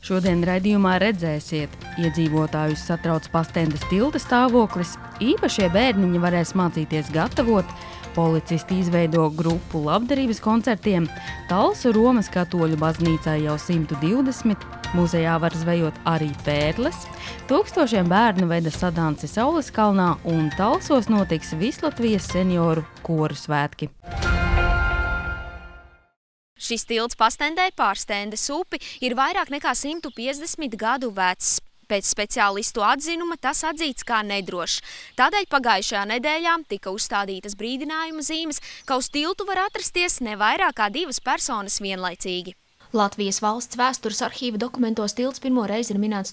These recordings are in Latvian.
Šodien raidījumā redzēsiet, iedzīvotājus satrauc Pastendes tilta stāvoklis, īpašie bērniņi varēs mācīties gatavot, policisti izveido grupu labdarības koncertiem, Talsu Romas katoļu baznīcā jau 120, muzejā var zvejot arī pērles, tūkstošiem bērnu veda sadanci Sauleskalnā un Talsos notiks Vislatvijas senioru koru svētki. Šis tilts Pastendē pār Stendes upi ir vairāk nekā 150 gadu vecs. Pēc speciālistu atzinuma tas atzīts kā nedrošs. Tādēļ pagājušajā nedēļā tika uzstādītas brīdinājuma zīmes, ka uz tiltu var atrasties ne vairāk kā 2 personas vienlaicīgi. Latvijas valsts vēstures arhīva dokumentos tilts pirmo reizi ir minēts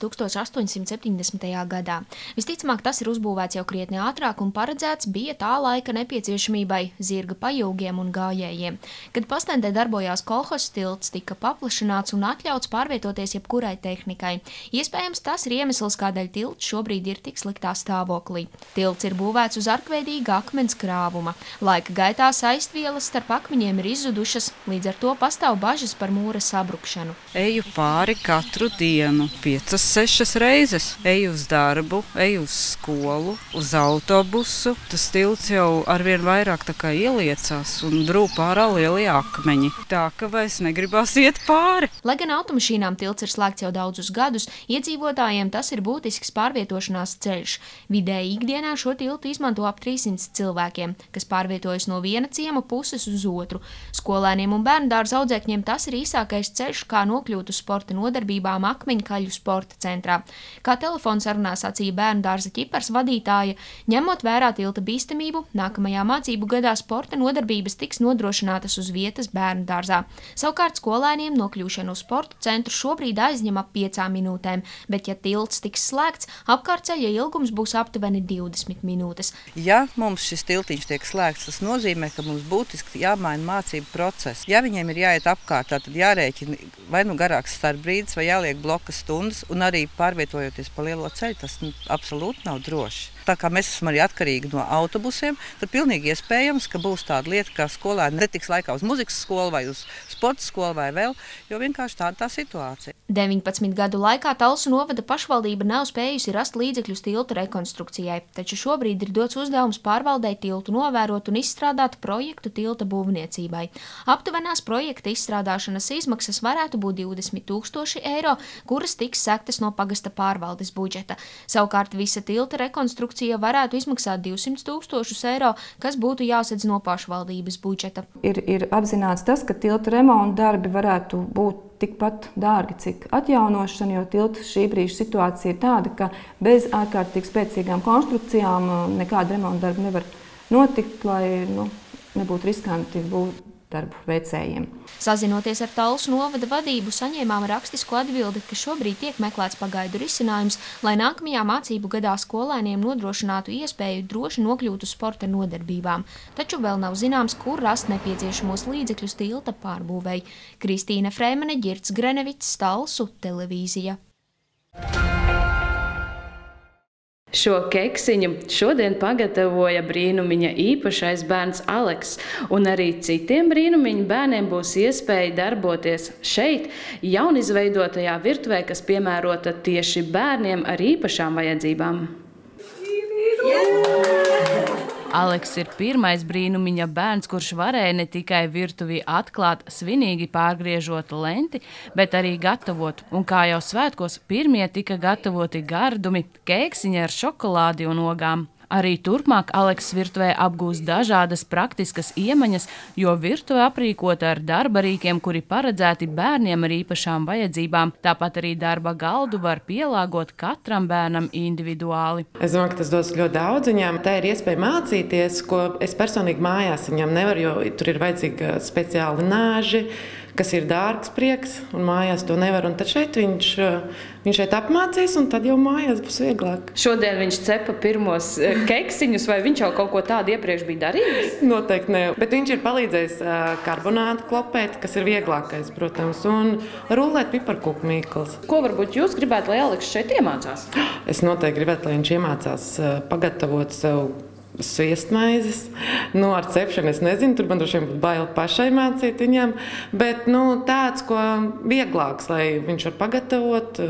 1870. gadā. Visticamāk, tas ir uzbūvēts jau krietni ātrāk un paredzēts bija tā laika nepieciešamībai zirga pajūgiem un gājējiem. Kad Pastendē darbojās kolhozs, tilts tika paplašināts un atļauts pārvietoties jebkurai tehnikai. Iespējams, tas ir iemesls, kādēļ tilts šobrīd ir tik sliktā stāvoklī. Tilts ir būvēts uz arkveidīga akmens krāvuma. Laika gaitā saistvielas starp akmeņiem ir izzudušas, līdz ar to pastāv bažas par mūra sabrukšanu. Eju pāri katru dienu, 5-6 reizes. Eju uz darbu, eju uz skolu, uz autobusu. Tas tilts jau arvien vairāk tā kā ieliecās un drūp ārā lielie akmeņi. Tā, ka vairs negribās iet pāri. Lai gan automašīnām tilts ir slēgts jau daudzus gadus, iedzīvotājiem tas ir būtisks pārvietošanās ceļš. Vidēji ikdienā šo tiltu izmanto ap 300 cilvēkiem, kas pārvietojas no viena ciema puses uz otru. Skolēniem un bērndārza audzēkņiem tas ir īsākais ceļš, kā nokļūt uz sporta nodarbībām Akmeņkaļu sporta centrā. Kā telefonsarunā sacīja bērndārza ķipars vadītāja, ņemot vērā tilta bīstamību, nākamajā mācību gadā sporta nodarbības tiks nodrošinātas uz vietas bērndārzā. Savukārt skolēniem nokļūšana uz sporta centru šobrīd aizņem ap 5 minūtēm, bet ja tilts tiks slēgts, apkārtceļa ilgums būs aptuveni 20 minūtes. Ja mums šis tiltiņš tiek slēgts, tas nozīmē, ka mums būtiski jāmaina mācību process. Ja viņiem ir jāiet apkārtā, tad jārēķina vai nu garāks starpbrīdis, vai jāliek bloka stundas, un arī pārvietojoties pa lielo ceļu, tas absolūti nav droši. Tā kā mēs esam arī atkarīgi no autobusiem, tad pilnīgi iespējams, ka būs tāda lieta, ka skolēni netiks laikā uz muzikas skolu vai uz sporta skolu vai vēl, jo vienkārši tāda tā situācija. 19 gadu laikā Talsu novada pašvaldība nav spējusi rast līdzekļus tilta rekonstrukcijai, taču šobrīd ir dots uzdevums pārvaldei tiltu novērot un izstrādāt projektu tilta būvniecībai. Aptuvenās projekta izstrādāšanas izmaksas varētu būt 20 000 eiro, kuras tiks sektas no pagasta pārvaldes budžeta. Savukārt visa tilta rekonstrukcija varētu izmaksāt 200 000 eiro, kas būtu jāsedz no pašvaldības budžeta. Ir apzināts tas, ka tilta remonta darbi varētu būt tikpat dārgi, cik atjaunošana, jo tilta šī brīža situācija ir tāda, ka bez ārkārtīgi spēcīgām konstrukcijām nekāda remonta darba nevar notikt, lai nebūtu riskanti būt darbu veicējiem. Sazinoties ar Talsu novada vadību, saņēmām rakstisku atbildi, ka šobrīd tiek meklēts pagaidu risinājums, lai nākamajā mācību gadā skolēniem nodrošinātu iespēju droši nokļūt uz sporta nodarbībām. Taču vēl nav zināms, kur rast nepieciešamos līdzekļus tilta pārbūvei. Kristīna Frēmane, Ģirts Grenevics, Talsu televīzija. Šo keksiņu šodien pagatavoja brīnumiņa īpašais bērns Aleks, un arī citiem brīnumiņa bērniem būs iespēja darboties šeit, jaunizveidotajā virtuvē, kas piemērota tieši bērniem ar īpašām vajadzībām. Aleks ir pirmais brīnumiņa bērns, kurš varēja ne tikai virtuvī atklāt, svinīgi pārgriežot lenti, bet arī gatavot. Un kā jau svētkos, pirmie tika gatavoti gardumi, keksiņi ar šokolādi un ogām. Arī turpmāk Aleks virtuvē apgūs dažādas praktiskas iemaņas, jo virtuve aprīkota ar darba rīkiem, kuri paredzēti bērniem ar īpašām vajadzībām. Tāpat arī darba galdu var pielāgot katram bērnam individuāli. Es domāju, ka tas dos ļoti daudz viņām. Tā ir iespēja mācīties, ko es personīgi mājās viņam nevaru, jo tur ir vajadzīgi speciāli nāži, kas ir dārgs prieks, un mājās to nevar. Un tad šeit viņš šeit apmācīs, un tad jau mājās būs vieglāk. Šodien viņš cepa pirmos keksiņus, vai viņš jau kaut ko tādu iepriekš bija darījis? Noteikti ne, bet viņš ir palīdzējis karbonātu klopēt, kas ir vieglākais, protams, un rullēt piparkūku mīklas. Ko varbūt jūs gribētu, lai Aleks šeit iemācās? Es noteikti gribētu, lai viņš iemācās pagatavot sev sviestmaizes. Ar cepšanu es nezinu, tur man droši vien būtu bail pašai mācīt viņam, bet tāds, ko vieglāks, lai viņš var pagatavot,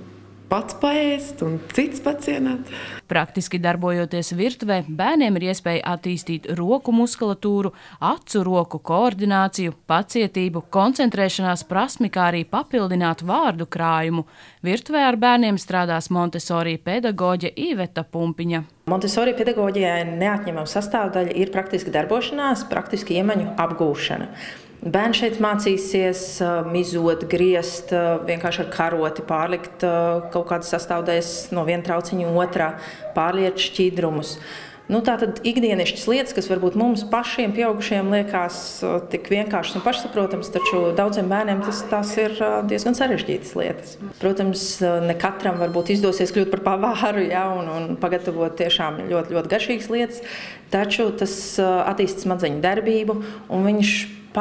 pats paēst un cits pacienāt. Praktiski darbojoties virtuvē, bērniem ir iespēja attīstīt roku muskulatūru, acu roku koordināciju, pacietību, koncentrēšanās prasmi, kā arī papildināt vārdu krājumu. Virtuvē ar bērniem strādās Montessori pedagoģe Iveta Pumpiņa. Montessori pedagoģijai neatņemama sastāvdaļa ir praktiski darbošanās, praktiski iemaņu apgūšana. Bērni šeit mācīsies mizot, griezt, vienkārši ar karoti pārlikt kaut kādas sastāvdaļas no viena trauciņa otrā, pārliet šķidrumus. Tātad ikdienišķas lietas, kas varbūt mums pašiem pieaugušiem liekas tik vienkāršas un pašsaprotams, taču daudziem bērniem tās ir diezgan sarežģītas lietas. Protams, ne katram varbūt izdosies kļūt par pavāru, un pagatavot tiešām ļoti, ļoti garšīgas lietas, taču tas attīsta smadzeņu darbību, un viņš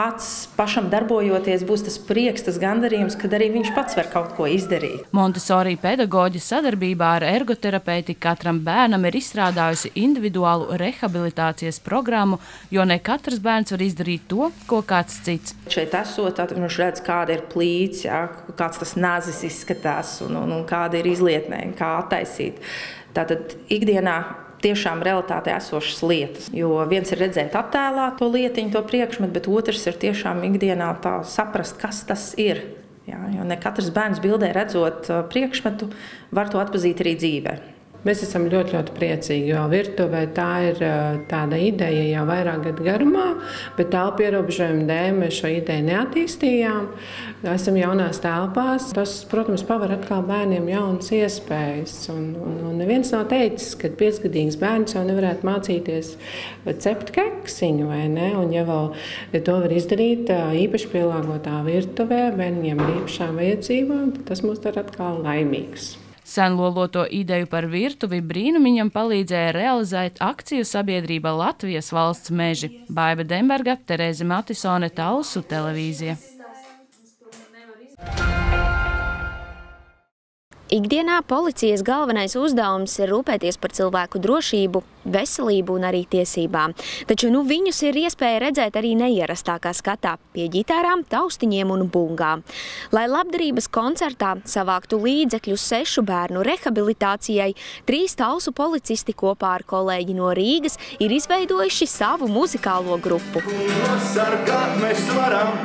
pašam darbojoties būs tas prieks, tas gandarījums, kad arī viņš pats var kaut ko izdarīt. Montessori pedagoģe sadarbībā ar ergoterapeiti katram bērnam ir izstrādājusi individuālu rehabilitācijas programmu, jo ne katrs bērns var izdarīt to, ko kāds cits. Šeit esot, viņš redz, kāda ir plīts, kāds tas nazis izskatās un kāda ir izlietnē, kā attaisīt. Tātad ikdienā tiešām realitātē esošas lietas. Jo viens ir redzēt attēlā to lietiņu, to priekšmetu, bet otrs ir tiešām ikdienā tā saprast, kas tas ir. Jo ne katrs bērns bildē redzot priekšmetu var to atpazīt arī dzīvē. Mēs esam ļoti, ļoti priecīgi, jo virtuvē tā ir tāda ideja jau vairāk gadu garumā, bet telpu ierobežojumu dēļ mēs šo ideju neattīstījām. Esam jaunās telpās. Tas, protams, paver atkal bērniem jaunas iespējas. Un neviens nav teicis, ka 5-gadīgs bērns jau nevarētu mācīties cept keksiņu, vai ne? Un ja vēl to var izdarīt īpaši pielāgotā virtuvē, bērniem ar īpašām vajadzībām, tad tas mūs dara atkal laimīgs. Senloloto ideju par virtuvi brīnumiņam palīdzēja realizēt akciju sabiedrība Latvijas valsts meži. Baiva Demberga, Terēze Matisone, Talsu televīzija. Ikdienā policijas galvenais uzdevums ir rūpēties par cilvēku drošību, veselību un arī tiesībām. Taču viņus ir iespēja redzēt arī neierastākā skatā pie ģitārām, taustiņiem un bungām. Lai labdarības koncertā savāktu līdzekļus 6 bērnu rehabilitācijai, 3 Talsu policisti kopā ar kolēģi no Rīgas ir izveidojuši savu muzikālo grupu. Sargāt mēs varam,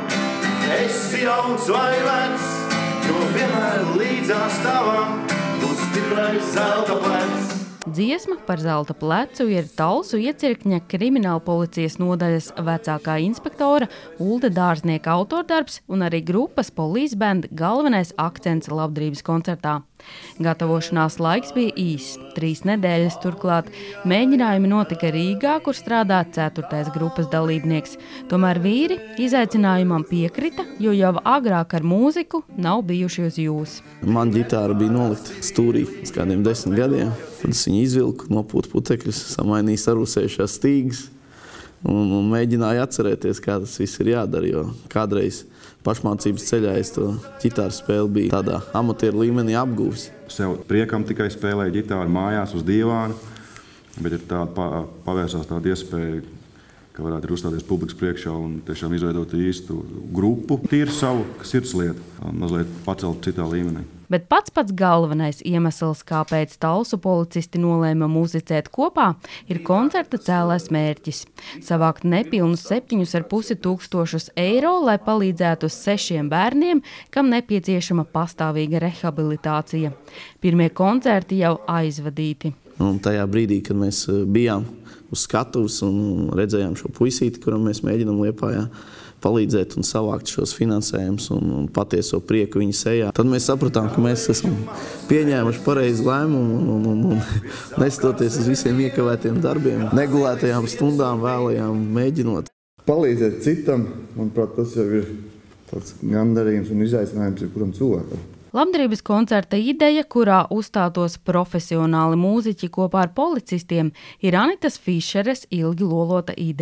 esi jauns vai vecs, jo vienmēr līdzās tavam būs stiprais zelta plecs. Dziesma par zelta plecu ir Talsu iecirkņa krimināla policijas nodaļas vecākā inspektora Ulde Dārznieka autordarbs un arī grupas Police Band galvenais akcents labdarības koncertā. Gatavošanās laiks bija īss, 3 nedēļas, turklāt mēģinājumi notika Rīgā, kur strādā 4. grupas dalībnieks. Tomēr vīri izaicinājumam piekrita, jo jau agrāk ar mūziku nav bijuši uz jūs. Man ģitāra bija nolikta stūrī uz kādiem 10 gadiem. Tad es viņu izvilku, nopūtu putekļus, samainīju sarūsējušās stīgas un mēģināju atcerēties, kā tas viss ir jādara, jo kādreiz pašmācības ceļā es to ģitāru spēli biju tādā amatieru līmenī apgūvis. Sev priekam tikai spēlēju ģitāru mājās uz dīvāna, bet ir tāda pavērsās tāda iespēja, ka varētu uzstāties publikas priekšā un tiešām izveidot īstu grupu, tīri savu sirdslietu, mazliet pacelt citā līmenī. Bet pats galvenais iemesls, kāpēc Talsu policisti nolēma muzicēt kopā, ir koncerta cēlais mērķis – savākt nepilnus 7,5 tūkstošus eiro, lai palīdzētu 6 bērniem, kam nepieciešama pastāvīga rehabilitācija. Pirmie koncerti jau aizvadīti. Un tajā brīdī, kad mēs bijām uz skatuves un redzējām šo puisīti, kuram mēs mēģinām Liepājā palīdzēt un savākt šos finansējumus un patieso prieku viņa sejā. Tad mēs sapratām, ka mēs esam pieņēmuši pareizu lēmumu un nestoties uz visiem iekavētiem darbiem, negulētajām stundām vēlējām mēģinot. Palīdzēt citam, manuprāt, tas jau ir tāds gandarījums un izaicinājums jebkuram cilvēkam. Labdarības koncerta ideja, kurā uzstātos profesionāli mūziķi kopā ar policistiem, ir Anitas Fišeres ilgi lolota ideja.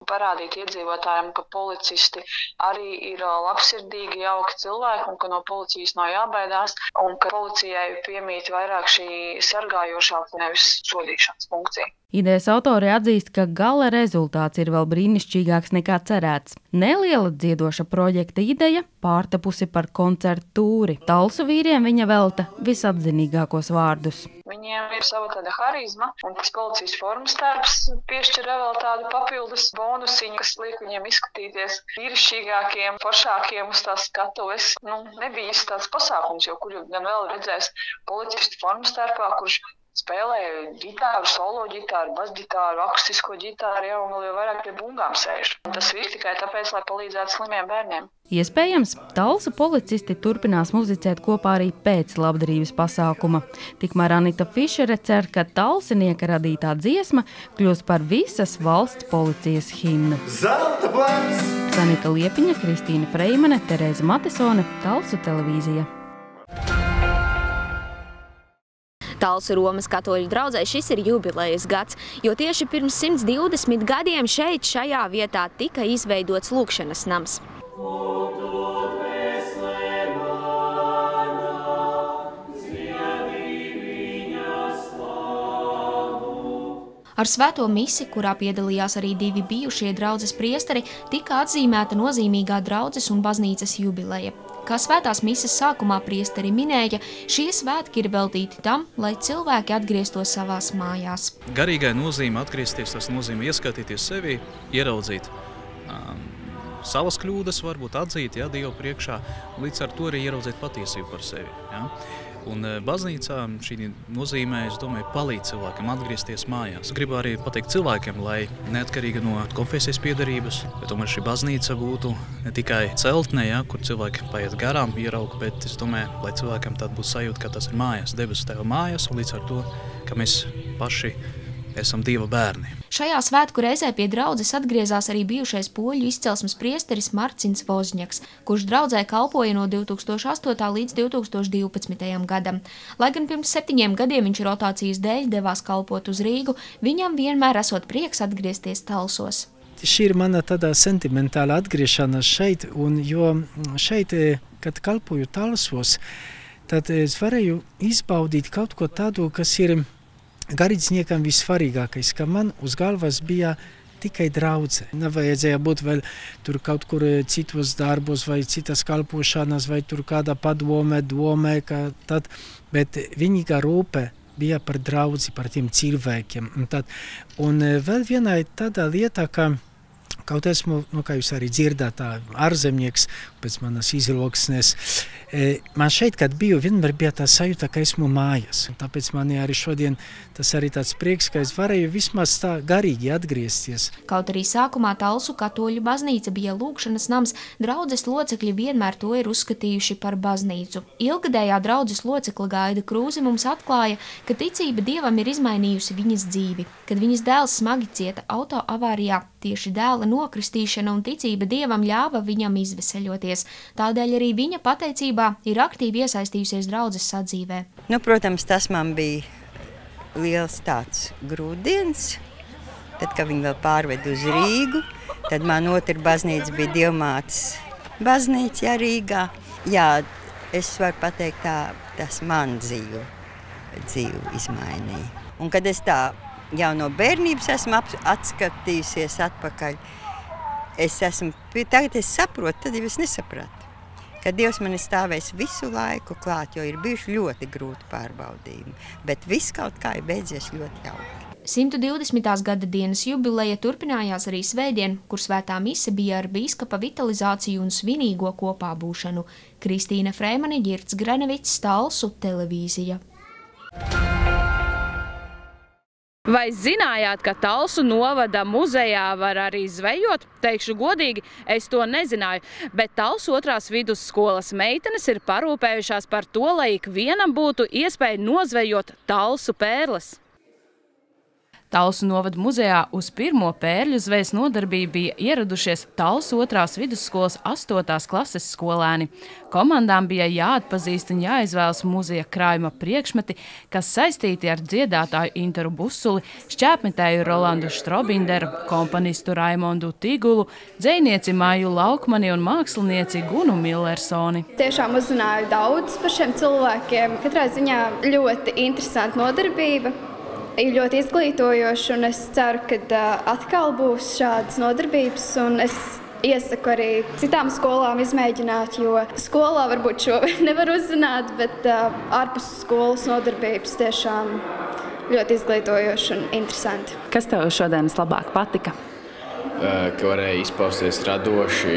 parādīt iedzīvotājiem, ka policisti arī ir labsirdīgi, jauki cilvēki un ka no policijas nav jābaidās un ka policijai piemīt vairāk šī sargājošā, nevis sodīšanas funkcija. Idejas autori atzīst, ka gala rezultāts ir vēl brīnišķīgāks nekā cerēts. Neliela dziedoša projekta ideja pārtapusi par koncertu tūri. Talsu vīriem viņa velta visapzinīgākos vārdus. Viņiem ir sava tāda harizma, un tas policijas formas tērps piešķir vēl tādu papildus bonusiņu, kas liek viņiem izskatīties vīrišķīgākiem, foršākiem uz tās skatuves. Nebija tāds pasākums, jo kur gan vēl redzēs policistu formas tērpā, kurš spēlē ģitāru, solo ģitāru, basģitāru, akustisko ģitāru, un vēl jau vairāk pie bungām sēž. Un tas viss tikai tāpēc, lai palīdzētu slimiem bērniem. Iespējams, Talsu policisti turpinās muzicēt kopā arī pēc labdarības pasākuma. Tikmēr Anita Fišere cer, ka talsinieka radītā dziesma kļūs par visas valsts policijas himnu. Zelta plats! Sanita Liepiņa, Kristīna Freimane, Terēza Matisone, Talsu televīzija. Talsu Romas katoļu draudzē šis ir jubilejas gads, jo tieši pirms 120 gadiem šajā vietā tika izveidots lūgšanas nams. Ar svēto misi, kurā piedalījās arī 2 bijušie draudzes priesteri, tika atzīmēta nozīmīgā draudzes un baznīcas jubileja. Kā svētās mises sākumā priesteri minēja, šie svētki ir veltīti tam, lai cilvēki atgrieztos savās mājās. Garīgai nozīme atgriezties, tas nozīmē ieskatīties sevi, ieraudzīt savas kļūdas, varbūt atzīt Dievu priekšā, līdz ar to arī ieraudzīt patiesību par sevi. Ja? Un baznīcā šī nozīmē, es domāju, palīdz cilvēkam atgriezties mājās. Gribu arī pateikt cilvēkiem, lai neatkarīgi no konfesijas piedarības, bet tomēr šī baznīca būtu ne tikai celtne, kur cilvēki paiet garām, ierauga, bet es domāju, lai cilvēkiem tāda būtu sajūta, ka tas ir mājās, debesu Tēva mājās, un līdz ar to, ka mēs paši esam Dieva bērni. Šajā svētku reizē pie draudzes atgriezās arī bijušais poļu izcelsmes priesteris Marcins Vozņaks, kurš draudzē kalpoja no 2008. līdz 2012. gadam. Lai gan pirms 7 gadiem viņš rotācijas dēļ devās kalpot uz Rīgu, viņam vienmēr esot prieks atgriezties Talsos. Šī ir mana tāda sentimentāla atgriešanās šeit, un jo šeit, kad kalpoju Talsos, tad es varēju izbaudīt kaut ko tādu, kas ir garīdzniekam vissvarīgākais, ka man uz galvas bija tikai draudze. Nevajadzēja būt vēl tur kaut kur citos darbos vai citas kalpošanas vai tur kāda padome, bet vienīgā rūpe bija par draudzi, par tiem cilvēkiem. Un vēl viena tāda lieta, ka kaut esmu, kā jūs arī dzirdāt, ārzemnieks pēc manas izloksnes, man šeit, kad biju, vienmēr bija tā sajūta, ka esmu mājās. Tāpēc man arī šodien tas arī tāds prieks, ka es varēju vismaz tā garīgi atgriezties. Kaut arī sākumā Talsu katoļu baznīca bija lūgšanas nams, draudzes locekļi vienmēr to ir uzskatījuši par baznīcu. Ilgadējā draudzes locekla Gaida Krūze mums atklāja, ka ticība Dievam ir izmainījusi viņas dzīvi. Kad viņas dēls smagi cieta auto avārijā, tieši dēla nokristīšana un ticība Dievam ļāva viņam izveseļoties. Tādēļ arī viņa pateicībā ir aktīvi iesaistījusies draudzes sadzīvē. Protams, tas man bija liels tāds grūtdienas. Tad, kad viņi vēl pārved uz Rīgu, tad man otra baznīca bija Dievmātes baznīca Rīgā. Jā, es varu pateikt, tas man dzīvi izmainīja. Un kad es tā jau no bērnības esmu atskatījusies atpakaļ, tagad es saprotu, tad jau es nesapratu. Ka Dievs man ir stāvējis visu laiku klāt, jo ir bijuši ļoti grūti pārbaudījumi, bet viss kaut kā ir beidzies ļoti jauki. 120. gada dienas jubileja turpinājās arī svētdien, kur svētā mise bija ar bīskapa vitalizāciju un svinīgo kopā būšanu. Kristīna Freimane, Girts Granevics, Talsu televīzija. Vai zinājāt, ka Talsu novada muzejā var arī zvejot? Teikšu godīgi, es to nezināju, bet Talsu 2. vidusskolas meitenes ir parūpējušās par to, lai ikvienam būtu iespēja nozvejot talsu pērles. Talsu novada muzejā uz pirmo pērļu zvejas nodarbību bija ieradušies Talsu 2. vidusskolas 8. klases skolēni. Komandām bija jāatpazīst un jāizvēlas muzeja krājuma priekšmeti, kas saistīti ar dziedātāju Interu Busuli, šķēpmetēju Rolandu Štrobinderu, komponistu Raimondu Tigulu, dzejnieci Māju Laukmani un mākslinieci Gunu Millersoni. Tiešām uzzināju daudz par šiem cilvēkiem. Katrā ziņā ļoti interesanta nodarbība. Ir ļoti izglītojoši, un es ceru, ka atkal būs šādas nodarbības, un es iesaku arī citām skolām izmēģināt, jo skolā varbūt šo nevar uzzināt, bet ārpus skolas nodarbības tiešām ļoti izglītojoši un interesanti. Kas tev šodien labāk patika? Ka varēja izpausties radoši,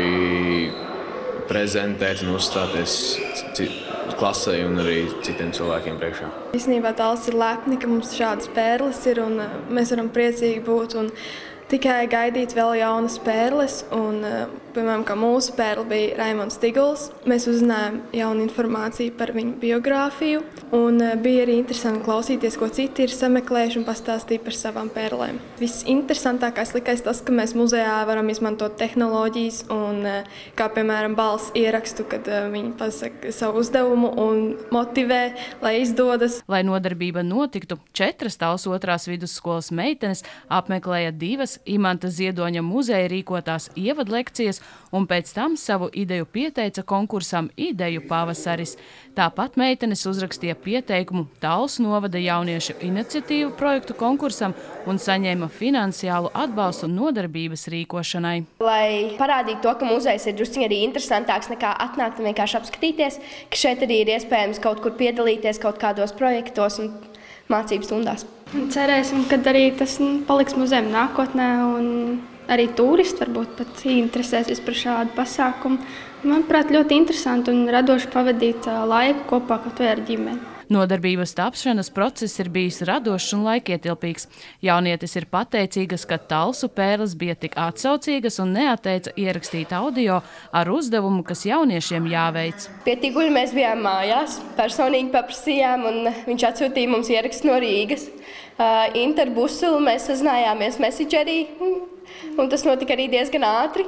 prezentēt un uzstāties klasē un arī citiem cilvēkiem priekšā. Īstenībā Talsa ir lepni, ka mums šādas pērles ir un mēs varam priecīgi būt un tikai gaidīt vēl jaunas pērles. Un, piemēram, kā mūsu pērle bija Raimonds Tiguls, mēs uzzinājām jaunu informāciju par viņu biogrāfiju un bija arī interesanti klausīties, ko citi ir sameklējuši un pastāstīt par savām pērlēm. Visinteresantākais likās tas, ka mēs muzejā varam izmantot tehnoloģijas un kā, piemēram, balss ierakstu, kad viņi pasaka savu uzdevumu un motivē, lai izdodas. Lai nodarbība notiktu, 4 Talsu 2. vidusskolas meitenes apmeklēja 2 Imanta Ziedoņa muzeja rīkotās ievadlekcijas un pēc tam savu ideju pieteica konkursam Ideju pavasaris. Tāpat meitenes uzrakstīja pieteikumu Talsu novada jauniešu iniciatīvu projektu konkursam un saņēma finansiālu atbalstu nodarbības rīkošanai. Lai parādītu to, ka muzejs ir drusciņi arī interesantāks nekā atnākt un vienkārši apskatīties, ka šeit arī ir iespējams kaut kur piedalīties kaut kādos projektos un mācību stundās. Cerēsim, ka arī tas paliks muzejam nākotnē un arī turisti varbūt pat interesēsies par šādu pasākumu. Manuprāt, ļoti interesanti un radoši pavadīt laiku kopā kaut vai ar ģimeni. Nodarbības tapšanas process ir bijis radošs un laikietilpīgs. Jaunietis ir pateicīgas, ka Talsu pērles bija tik atsaucīgas un neatteica ierakstīt audio ar uzdevumu, kas jauniešiem jāveic. Pie Tiguļa mēs bijām mājās, personīgi paprasījām un viņš atsūtīja mums ierakstu no Rīgas. Interu Busuli mēs sazinājāmies Messengerī un tas notika arī diezgan ātri.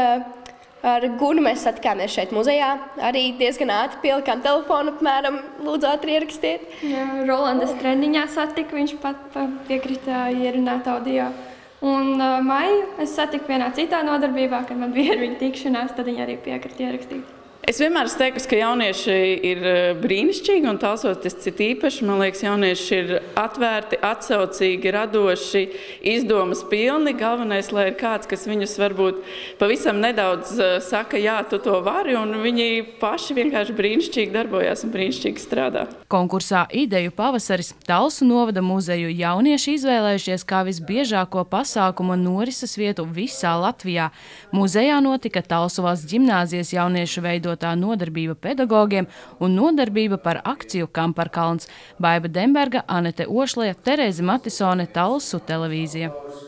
Ar Gunu mēs satikāmies šeit muzejā, arī diezgan ātri pielikām telefonu apmēram, lūdzu ātri ierakstiet. Jā, Rolandas treniņā satika, viņš pat piekrita ierunāt audio. Un Maiju es satiku vienā citā nodarbībā, kad man bija ar viņu tikšanās, tad viņa arī piekrita ierakstīt. Es vienmēr teiktu, ka jaunieši ir brīnišķīgi un Talsoties cit īpaši. Man liekas, jaunieši ir atvērti, atsaucīgi, radoši, izdomas pilni. Galvenais, lai ir kāds, kas viņus varbūt pavisam nedaudz saka, jā, tu to vari, un viņi paši vienkārši brīnišķīgi darbojās un brīnišķīgi strādā. Konkursā Ideju pavasaris Talsu novada muzeju jaunieši izvēlējušies kā visbiežāko pasākumu norises vietu visā Latvijā. Muzejā notika Talsu valsts ģimnāzijas jauniešu veidotā nodarbība pedagogiem un nodarbība par akciju Kamparkalns. Baiba Demberga, Anete Ošleja, Terēze Matisone, Talsu televīzija.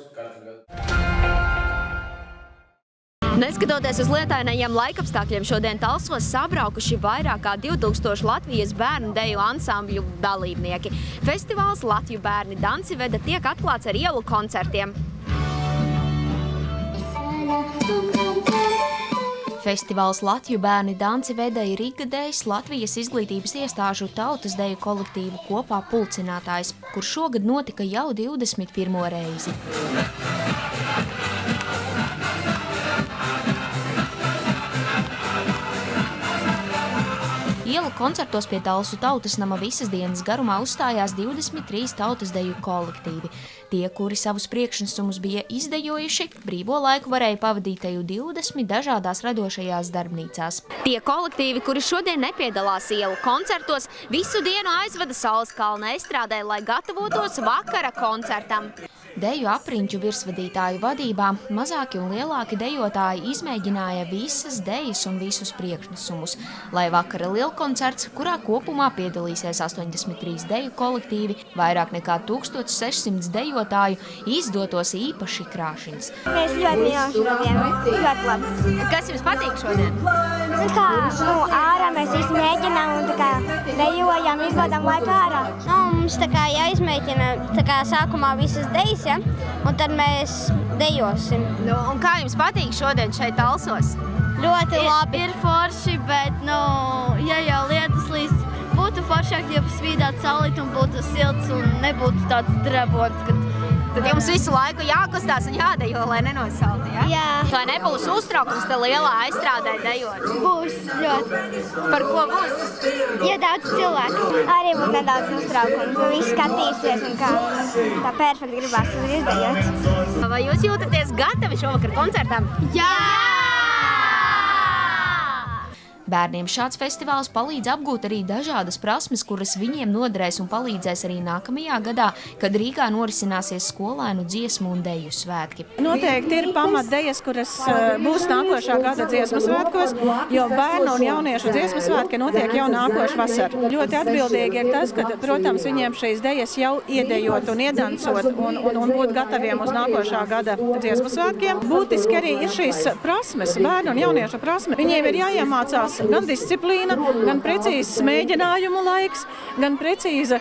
Neskatoties uz lietainajiem laikapstākļiem, šodien Talsos sabraukuši vairāk kā 2000 Latvijas bērnu deju ansambļu dalībnieki. Festivāls Latviju bērni Dancivede tiek atklāts ar ielu koncertiem. Festivāls Latviju bērni Dancivede ir ikgadējs Latvijas izglītības iestāžu tautas deju kolektīvu kopā pulcinātājs, kurš šogad notika jau 21. reizi. Ielu koncertos pie Talsu tautas nama visas dienas garumā uzstājās 23 tautas deju kolektīvi. Tie, kuri savus priekšnesumus bija izdejojuši, brīvo laiku varēja pavadīt teju 20 dažādās radošajās darbnīcās. Tie kolektīvi, kuri šodien nepiedalās ielu koncertos, visu dienu aizvada Saules kalna estrādē, lai gatavotos vakara koncertam. Deju apriņķu virsvadītāju vadībā mazāki un lielāki dejotāji izmēģināja visas dejas un visus priekšnesumus, lai vakara lielkoncerts, kurā kopumā piedalīsies 83 deju kolektīvi, vairāk nekā 1600 dejotāju, izdotos īpaši krāšiņas. Mēs ļoti mīlam šodien, ļoti labi. Kas jums patīk šodien? Ārā mēs visi mēģinām un dejojam, izbaudām laiku ārā. mums tā kā jāizmēģina tā kā sākumā visas dejas, ja? Un tad mēs dejosim. Nu, un kā jums patīk šodien šeit Talsos? Ļoti labi. Ir forši, bet, ja jau lietas līdz, būtu foršāk, ja spīdāt saulīt un būtu silts un nebūtu tāds drabons, Tad jums visu laiku jākustās un jādejo, lai nenosalti, ja? Jā. Vai nebūs uztraukums te lielā aizstrādē dejot? Būs ļoti. Par ko būs? Ja daudz cilvēku. Arī būs nedaudz uztraukums. Visi skatīsies un kā tā perfekti gribās tur izdejot. Vai jūs jūtaties gatavi šovakar koncertam? Jā! Bērniem šāds festivāls palīdz apgūt arī dažādas prasmes, kuras viņiem noderēs un palīdzēs arī nākamajā gadā, kad Rīgā norisināsies skolēnu dziesmu un deju svētki. Noteikti ir pamatdejas, kuras būs nākošā gada dziesmu svētkos, jo bērnu un jauniešu dziesmu svētki notiek jau nākošu vasaru. Ļoti atbildīgi ir tas, ka, protams, viņiem šīs dejas jau iedejot un iedancot un būt gataviem uz nākošā gada dziesmu svētkiem. Būtiski arī ir šīs prasmes, bērnu un jauniešu prasme. Viņiem ir jāiemācās gan disciplīna, gan precīzs mēģinājumu laiks, gan precīza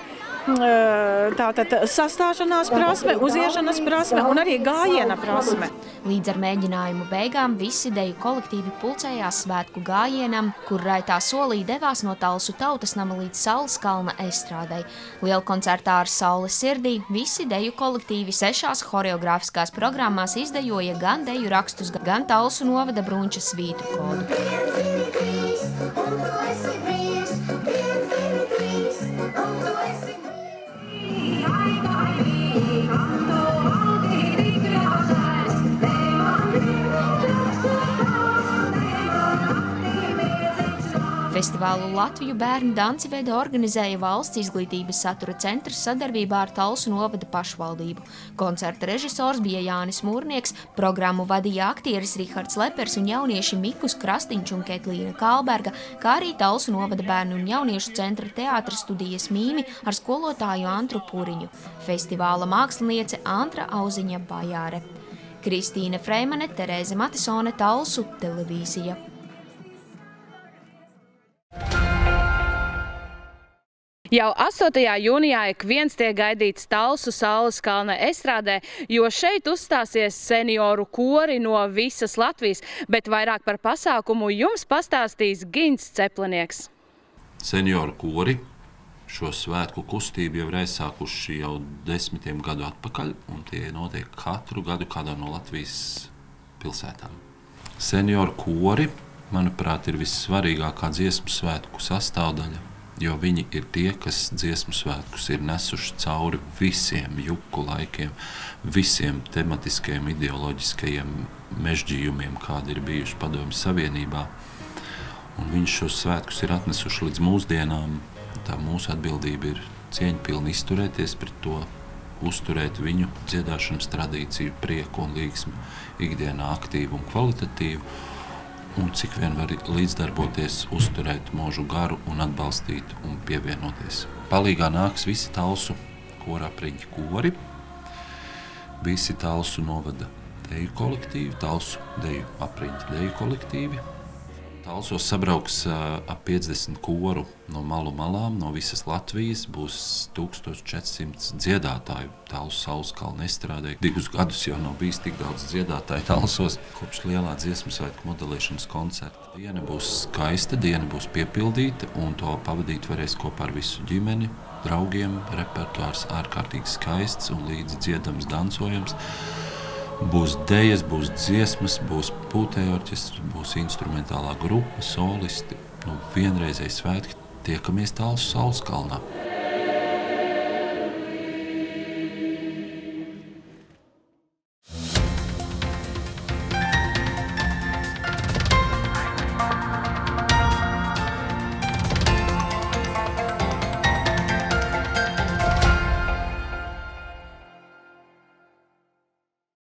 sastāšanās prasme, uziešanas prasme un arī gājiena prasme. Līdz ar mēģinājumu beigām visi deju kolektīvi pulcējās svētku gājienam, kur raitā solī devās no Talsu tautas nama līdz Saules kalna estrādei. Lielkoncertā ar Saules sirdī visi deju kolektīvi 6 horeogrāfiskās programmās izdejoja gan deju rakstus, gan Talsu novada brunča svītru kodu. Festivālu Latviju bērnu danciveida organizēja Valsts izglītības satura centrs sadarbībā ar Talsu novada pašvaldību. Koncerta režisors bija Jānis Mūrnieks, programmu vadīja aktieris Rihards Lepers un jaunieši Mikus Krastīņš un Ketlīna Kalberga, kā arī Talsu novada bērnu un jauniešu centra teātra studijas Mīmi ar skolotāju Antru Puriņu. Festivāla māksliniece Antra Auziņa Bajāre. Kristīne Freimane, Terēze Matisone, Talsu televīzija. Jau 8. jūnijā ik viens tiek gaidīts Talsu Saules kalna estrādē, jo šeit uzstāsies senioru kori no visas Latvijas, bet vairāk par pasākumu jums pastāstīs Gins Ceplinieks. Senioru kori šo svētku kustību jau ir aizsākuši jau 10 gadu atpakaļ, un tie notiek katru gadu kādā no Latvijas pilsētām. Senioru kori, manuprāt, ir vissvarīgākā dziesmu svētku sastāvdaļa, jo viņi ir tie, kas dziesmu svētkus ir nesuši cauri visiem juku laikiem, visiem tematiskajiem, ideoloģiskajiem mežģījumiem, kādi ir bijuši Padomju Savienībā. Un viņi šos svētkus ir atnesuši līdz mūsdienām. Tā mūsu atbildība ir cieņpilni izturēties pret to, uzturēt viņu dziedāšanas tradīciju, prieku un līgsmu ikdienā aktīvu un kvalitatīvu. Un cik vien var līdzdarboties, uzturēt mūžu garu un atbalstīt un pievienoties. Palīgā nāks visi Talsu korapriņķi kori, visi Talsu novada deju kolektīvi, Talsu deju apriņķi deju kolektīvi. Talsos sabrauks ap 50 koru no malu malām, no visas Latvijas, būs 1400 dziedātāju Talsu Saules kalna estrādē. 2 gadus jau nav bijis tik daudz dziedātāju Talsos, kopš lielā dziesmu svētku modelēšanas koncerta. Diena būs skaista, diena būs piepildīta, un to pavadīt varēs kopā ar visu ģimeni, draugiem, repertuārs ārkārtīgi skaists un līdzi dziedams, dancojams. Būs dejas, būs dziesmas, būs pūtējorķestris, būs instrumentālā grupa, solisti. Vienreizēji svētki, tiekamies Talsu Saules kalnā.